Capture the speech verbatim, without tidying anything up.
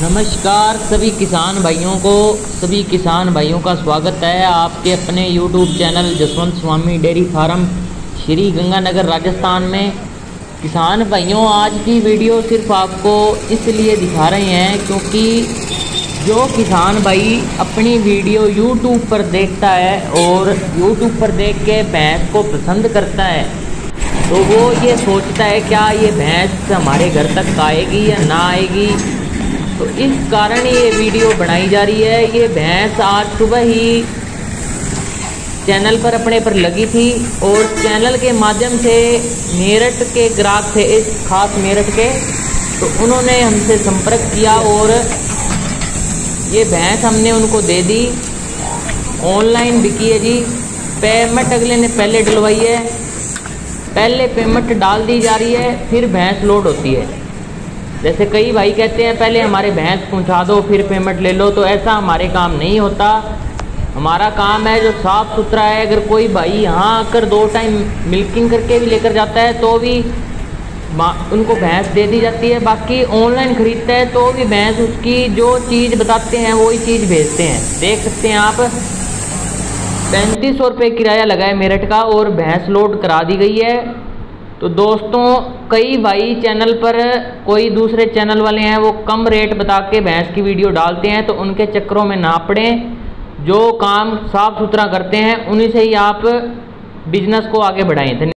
नमस्कार सभी किसान भाइयों को सभी किसान भाइयों का स्वागत है आपके अपने YouTube channel Jaswant Swami dairy farm Shri Ganganagar Rajasthan में। किसान भाइयों, आज की वीडियो सिर्फ आपको इसलिए दिखा रहे हैं क्योंकि जो किसान भाई अपनी वीडियो यूट्यूब पर देखता है और यूट्यूब पर देख के भैंस को पसंद करता है तो वो ये सोचता है क्या ये भैंस हमारे घर तक आएगी या ना आएगी। तो इस कारण ये वीडियो बनाई जा रही है। ये भैंस आज सुबह ही चैनल पर अपने पर लगी थी और चैनल के माध्यम से मेरठ के ग्राहक थे, इस खास मेरठ के, तो उन्होंने हमसे संपर्क किया और ये भैंस हमने उनको दे दी। ऑनलाइन बिकी है जी। पेमेंट अगले ने पहले डलवाई है, पहले पेमेंट डाल दी जा रही है, फिर भैंस लोड होती है। जैसे कई भाई कहते हैं पहले हमारे भैंस पहुंचा दो फिर पेमेंट ले लो, तो ऐसा हमारे काम नहीं होता। हमारा काम है जो साफ़ सुथरा है। अगर कोई भाई यहाँ आकर दो टाइम मिल्किंग करके भी लेकर जाता है तो भी उनको भैंस दे दी जाती है। बाकी ऑनलाइन ख़रीदता है तो भी भैंस उसकी जो चीज़ बताते हैं वही चीज़ भेजते हैं। देख सकते हैं आप, पैंतीस सौ रुपये किराया लगा है मेरठ का और भैंस लोड करा दी गई है। तो दोस्तों, कई भाई चैनल पर कोई दूसरे चैनल वाले हैं वो कम रेट बता के भैंस की वीडियो डालते हैं, तो उनके चक्करों में ना पड़ें। जो काम साफ़ सुथरा करते हैं उन्हीं से ही आप बिजनेस को आगे बढ़ाएं।